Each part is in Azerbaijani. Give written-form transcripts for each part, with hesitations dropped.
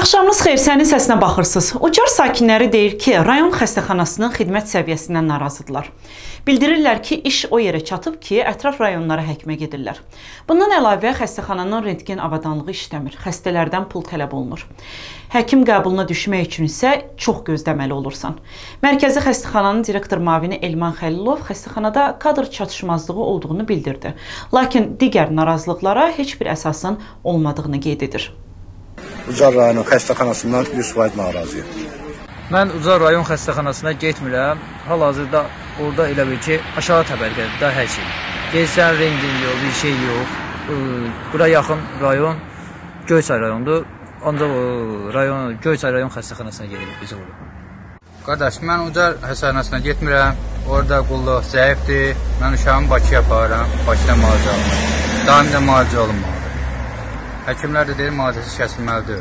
Axşamınız xeyir, sənin səsinə baxırsınız. Ucar sakinləri deyir ki, rayon xəstəxanasının xidmət səviyyəsindən narazıdırlar. Bildirirlər ki, iş o yerə çatıb ki, ətraf rayonlara həkimə gedirlər. Bundan əlavə, xəstəxananın rentgen avadanlığı işləmir, xəstələrdən pul tələb olunur. Həkim qəbuluna düşmək üçün isə çox gözləməli olursan. Mərkəzi xəstəxananın direktor müavini Elman Xəlilov xəstəxanada kadr çatışmazlığı olduğunu bildirdi. Lakin digər narazılıqlara heç bir əsasın olmadığını qeyd edir. Ucar rayon xəstəxanasından 100% narazıyam. Mən Ucar rayon xəstəxanasına getmirəm. Hal-hazırda orada elə bil ki, aşağı təbəqədə də hər şey. Gəlsən rentgen yox, bir şey yox. Bura yaxın rayon Göyçay rayondur. Ancaq Göyçay rayon xəstəxanasına gedirik biz orada. Qardaş, mən Ucar xəstəxanasına getmirəm. Orada qulluq zəifdir. Mən uşağımı Bakıya aparıram. Bakıda müalicə alınır. Daimdə müalicə olunmalıdır. Həkimlər də deyir, müalicəsi kəsilməlidir.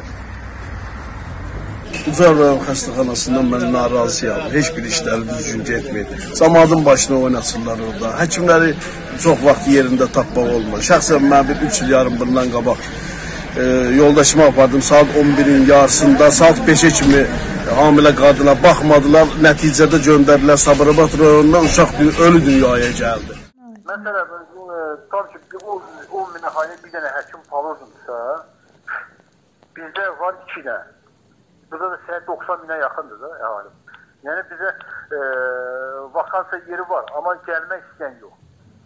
Ucar rayon xəstəxanasından mən narazıyam. Heç bir işləri düzgün getmir. Camaatın başına oynasınlar orada. Həkimləri çox vaxt yerində tapmaq olmur. Şəxsən mən bir 3 il yarım bundan qabaq yoldaşımı apardım. Saat 11-in yarısında, saat 5-ə kimi hamilə qadına baxmadılar. Nəticədə göndərdilər Sabirabad rayonundan, uşaq ölü dünyaya gəldi. Məsələn, tabii ki, 10 minə haline bir dənə həkim palozundursa, bizdə var 2 dənə. Burada da səhət 90 minə yaxındır da əhali. Yəni bizə vakansiya yeri var, amma gəlmək istəyən yox.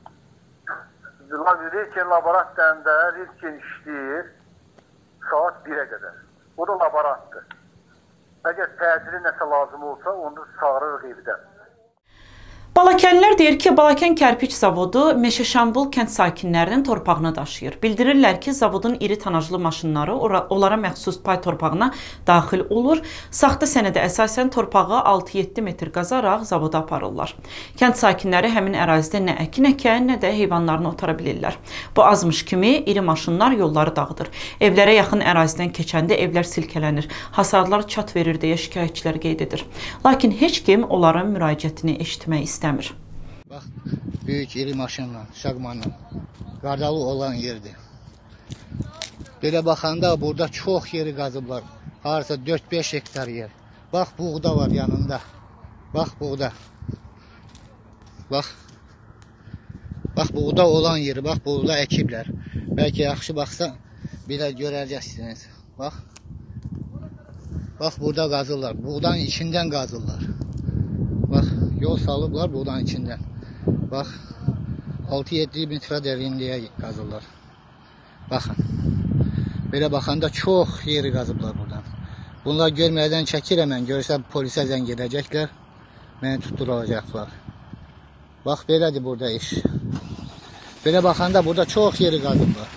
Rentgen laborantlarında rentgen işləyir saat 1-ə qədər. O da laborantdır. Əgər təcili nəsə lazım olsa, onu çağırırıq evdən. Balakənlilər deyir ki, Balakən kərpiç zavodu Meşəşambul kənd sakinlərinin torpağını daşıyır. Bildirirlər ki, zavodun iri tonajlı maşınları onlara məxsus pay torpağına daxil olur. Saxta sənədə əsasən torpağı 6-7 metr qazaraq zavoda aparırlar. Kənd sakinləri həmin ərazidə nə əkin əkən, nə də heyvanlarını otara bilirlər. Bu azmış kimi iri maşınlar yolları dağıdır. Evlərə yaxın ərazidən keçəndə evlər silkələnir. Hasarlar çat verir deyə şikayətçilər qeyd edir. Lakin heç kim onların müraciətini eşitmək istəmir. Bax, böyük iri maşınla, şaqmanla qardalı olan yerdir. Belə baxanda burada çox yeri qazıblar. Harasa 4-5 hektar yer. Bax, buğda var yanında. Bax, buğda. Bax, buğda olan yeri, bax, buğda əkiblər. Bəlkə yaxşı baxsa, belə görəcəksiniz. Bax, burada qazırlar. Buğdanın içindən qazırlar. Bax, yol salıblar buğdanın içindən. Bax, 6-7 metrə dərinliyə qazırlar. Baxın, belə baxanda çox yeri qazıblar buradan. Bunlar görməkdən çəkirəm mən, görürsən polisə zəng edəcəklər, məni tutturacaqlar. Bax, belədir burada iş. Belə baxanda burada çox yeri qazıblar.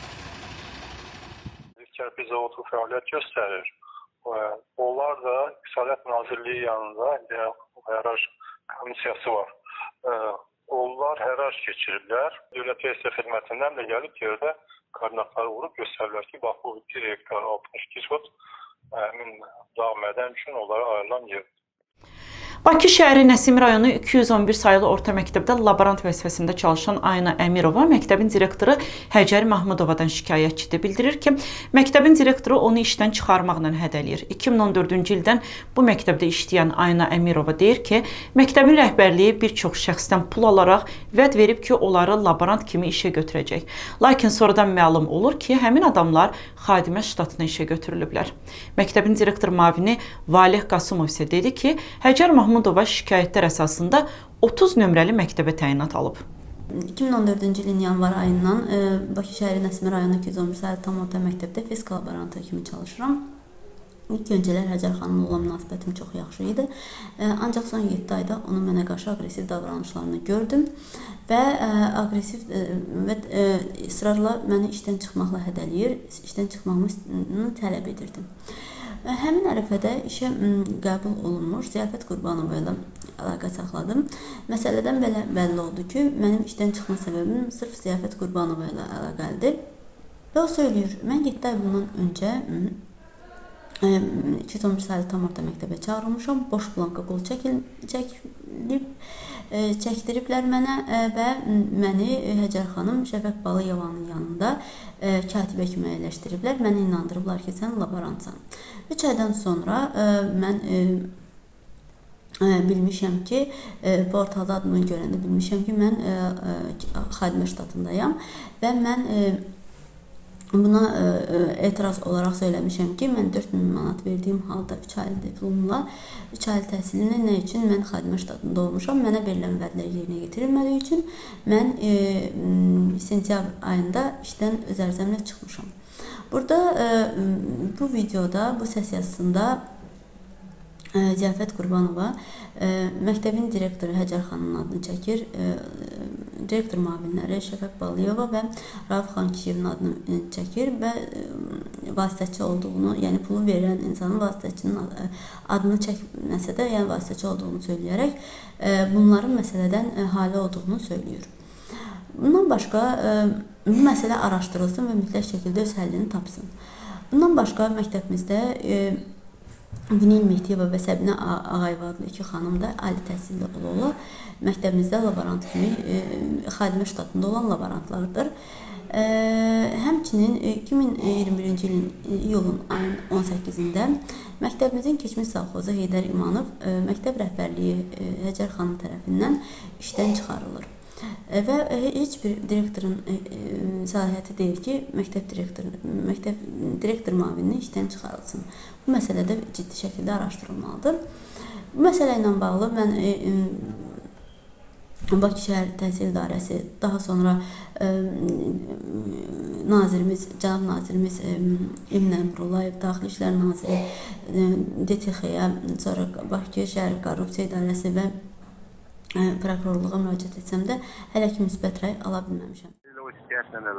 Kərpiç zavodu fəaliyyət göstərir. Onlar da İqtisadiyyat Nazirliyi yanında həraj komissiyası var. Onlar həraj keçiriblər. Dövlət Vergi Xidmətindən də gəlib yerdə koordinatları vurub göstərirlər ki, bax bu 1 hektar 62 sot həmin dağ mədən üçün onlara ayrılan yerdir. Bakı şəhəri Nəsimi rayonu 211 sayılı orta məktəbdə laborant vəzifəsində çalışan Ayna Əmirova məktəbin direktoru Həcər Mahmudovadan şikayətçidir. Bildirir ki, məktəbin direktoru onu işdən çıxarmaqla hədələyir. 2014-cü ildən bu məktəbdə işləyən Ayna Əmirova deyir ki, məktəbin rəhbərliyi bir çox şəxsdən pul alaraq vəd verib ki, onları laborant kimi işə götürəcək. Lakin sonradan məlum olur ki, həmin adamlar xadimə ştatına işə götürülüblər. Məktəbin direktor müavini Valih Qasımov isə dedi ki, Həcər Mahmudova şikayətlər əsasında 30 nömrəli məktəbə təyinat alıb. 2014-cü ilin yanvar ayından Bakı şəhəri Nəsimi rayonu 211 sayılı tam orta məktəbdə fizik laborantı kimi çalışıram. İlk öncələr Həcər xanımla olan münasibətim çox yaxşı idi. Ancaq son 7 ayda onun mənə qarşı aqressiv davranışlarını gördüm və aqressiv və ısrarla məni işdən çıxmaqla hədələyir, işdən çıxmağımı tələb edirdim. Həmin ərəfədə işə qəbul olunmuş Ziyafət Qurbanova ilə əlaqə saxladım. Məsələdən belə bəlli oldu ki, mənim işdən çıxma səbəbim sırf Ziyafət Qurbanova ilə əlaqəlidir. Və o söyləyir, mən 7 ay bundan öncə 211 sayılı tam orta məktəbə çağırılmışam, boş blanka qol çəkilib çəkdiriblər mənə və məni Həcər xanım Şəfəq Balıyevanın yanında katibə kimi əyləşdiriblər. Məni inandırıblar ki, sən laborantsan. 3 aydan sonra mən bilmişəm ki, portalda adımı görəndə bilmişəm ki, mən xadimə ştatındayam və mən buna etiraz olaraq söyləmişəm ki, mən 4000 manat verdiyim halda 3 aylı diplomla 3 aylı təhsilini nə üçün mən xadimə ştatında olmuşam, mənə verilən vədlər yerinə getirilmədiyi üçün mən sentyabr ayında işdən öz ərzəmlə çıxmışam. Burada bu videoda, bu səs yazısında Ziyafət Qurbanova məktəbin direktoru Həcər xanımın adını çəkir, direktor müavinləri Şəfəq Balıyeva və Rauf xan Kişiyevin adını çəkir və vasitəçi olduğunu, yəni pulu verən insanın vasitəçinin adını çəkməsə də, yəni vasitəçi olduğunu söyləyərək bunların məsələdən hali olduğunu söylüyor. Bundan başqa bu məsələ araşdırılsın və mütləq şəkildə öz həllini tapsın. Bundan başqa məktəbimizdə Günel Mehdiyeva və Səbinə Ağayeva adlı 2 xanım da ali təhsilli olurlar. Məktəbimizdə laborant kimi xadimə ştatında olan laborantlardır. Həmçinin 2021-ci ilin iyulun ayın 18-də məktəbimizin keçmiş savxozu Heydər İmanov məktəb rəhbərliyi Həcər xanım tərəfindən işdən çıxarılır. Və heç bir direktorun səlahiyyəti deyil ki, məktəb direktor müavinini işdən çıxarılsın. Bu məsələ də ciddi şəkildə araşdırılmalıdır. Bu məsələ ilə bağlı mən Bakı Şəhər Təhsil İdarəsi, daha sonra nazirimiz, cənab nazirimiz İmn Əmrullayev, Daxili İşlər naziri DTX-yə, sonra Bakı Şəhər Korrupsiya İdarəsi və prokurorluğa müraciət etsəm də hələ ki müsbət rəy ala bilməmişəm. O şikayətlə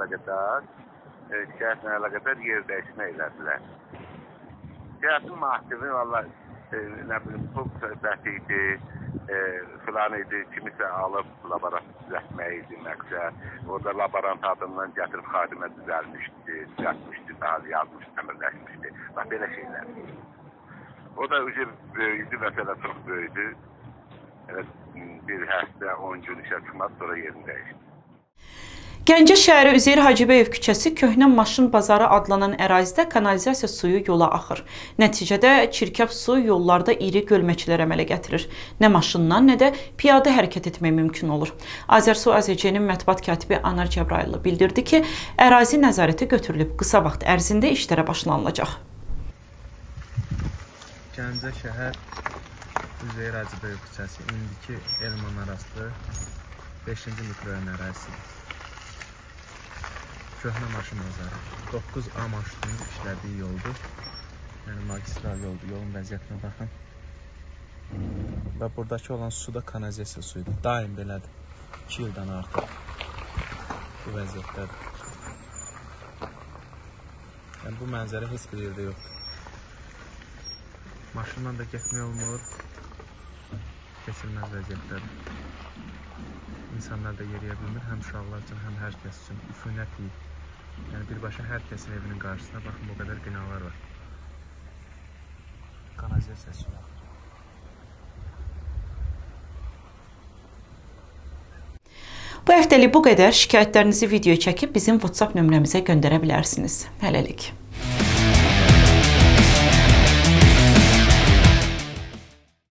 əlaqədar yer dəyişmə elədilər. Şikayətin mahkəmi vallahi nə bilim pul söhbəti idi, filan idi, kimisə alıb laborant düzəltmək idi məqsəd. Orada laborant adından gətirib xadimə düzəlmişdi, daha yazmış, əmrləşmişdi. Bax, belə şeylər. O da böyüdü, məsələ çox böyüdü. Bir həftə 10 gün işə çıxmaz, sonra yerini dəyişdi. Gəncə şəhəri Üzeyir Hacıbəyev küçəsi Köhnə Maşın Bazarı adlanan ərazidə kanalizasiya suyu yola axır. Nəticədə çirkəf su yollarda iri gölməçlər əmələ gətirir. Nə maşından, nə də piyada hərəkət etmək mümkün olur. Azərsu AZC-nin mətbuat katibi Anar Cəbraylı bildirdi ki, ərazi nəzarətə götürülüb, qısa vaxt ərzində işlərə başlanılacaq. Gəncə şəhər Üzeyir Hacıbəyev küçəsi, indiki Elman arası 5-ci mikrorayon ərazisidir. Köhnə Maşın Bazarı 9A maşının işlədiyi yoldur. Yəni magistral yoldur. Yolun vəziyyətinə baxın. Və buradakı olan su da kanalizasiya suyudur. Daim belədir. 2 ildən artıq bu vəziyyətdədir. Yəni bu mənzərə heç bir yerdə yoxdur. Maşınla da getmək olmur. Keçilməz vəziyyətdədir. İnsanlar da yeriyə bilmir, həm uşaqlar üçün, həm hər kəs üçün üfunət yiyib. Yəni birbaşa hər kəsin evinin qarşısına baxın, bu qədər binalar var. Kanalizasiya suyu axır. Bu həftəlik bu qədər. Şikayətlərinizi videoya çəkib bizim WhatsApp nömrəmizə göndərə bilərsiniz. Hələlik.